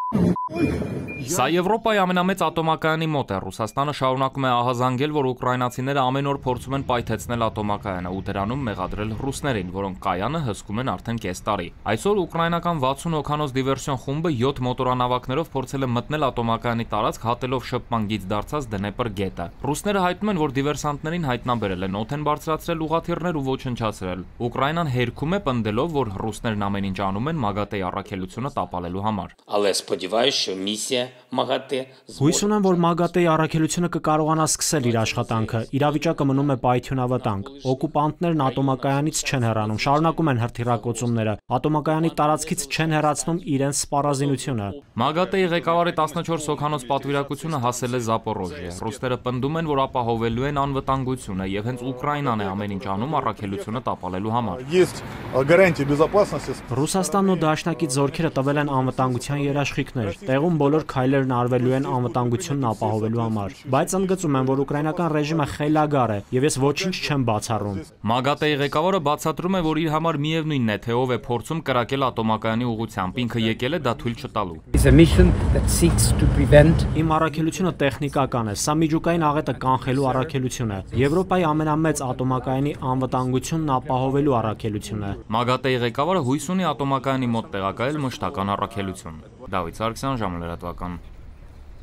Սա Եվրոպայի ամենամեծ ատոմակայանի մոտ է։ Ռուսաստանը շարունակում է ահազանգել, որ ուկրաինացիները ամեն օր փորձում են պայթեցնել ատոմակայանը ու դրանում մեղադրել ռուսներին, որոնք կայանը հսկում են արդեն կես տարի։ Այսօր ուկրաինական 60 հոգանոց դիվերսիոն խումբը 7 մոտորանավակներով փորձել է մտնել ատոմակայանի տարածք, հատելով շփման գիծ դարձած Դնեպր գետը։ Ռուսները հայտնում են, որ դիվերսանտներին հայտնաբերել են, օդ են բարձրացրել ուղղաթիռներ ու ոչնչացրել։ Ուկրաինան հերքում է, պնդելով, որ ռուսներն ամեն ինչ անում են ՄԱԳԱՏԵ-ի առաքելությունը տապալելու համար։ Հույս ունեմ, որ ՄԱԳԱՏԵ-ի առաքելությունը կկարողանա սկսել իր աշխատանքը։ Իրավիճակը մնում է պայթյունավտանգ։ Օկուպանտներն ատոմակայանից չեն հեռանում, շարունակում են հրթիռակոծումները, ատոմակայանի տարածքից չեն հեռացնում իրենց սպառազինությունը։ ՄԱԳԱՏԵ-ի ղեկավարի 14 հոգանոց պատվիրակությունը հասել է Զապորոժիե։ Ռուսները պնդում են, որ ապահովելու են անվտանգությունը եւ հենց Ուկրաինան է ամեն ինչ անում առաքելությունը տապալելու համար։ Ռուսաստանն ու դաշնակից զորքերը տվել են անվտանգության երաշխիքներ։ Տեղում բոլոր քայլերն արվելու են անվտանգությունն ապահովելու համար։ Բայց ընդգծում եմ, որ ուկրաինական ռեժիմը խելագար է եւ ես ոչինչ չեմ բացառում։ ՄԱԳԱՏԵ-ի ղեկավարը բացատրում է, որ իր համար միևնույնն է, թե ով է փորձում կրակել ատոմակայանի ուղղությամբ, ինքը եկել է դա թույլ չտալու։ Իմ առաքելությունը տեխնիկական է, սա միջուկային աղետը կանխելու առաքելություն է։ Եվրոպայի ամենամեծ ատոմակայանի անվտանգությունն ապահովելու առաքելություն է։ ՄԱԳԱՏԵ-ի ղեկավարը հույս ունի ատոմակայանի մոտ տեղակայել մշտական առաքելություն։ Դավիթ Սարգսյան, ժամը լրատվական։